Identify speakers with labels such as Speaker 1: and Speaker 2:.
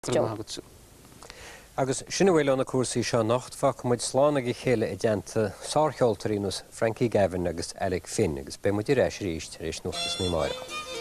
Speaker 1: Agus sinna bhfuil anna cuasaí seo nachtfach muid sláánna go chéile i dteanta sácheoltarínos Frankie Gavin agus Alec Finn agus be muid i réis ríist rééis nuachtas ní máire.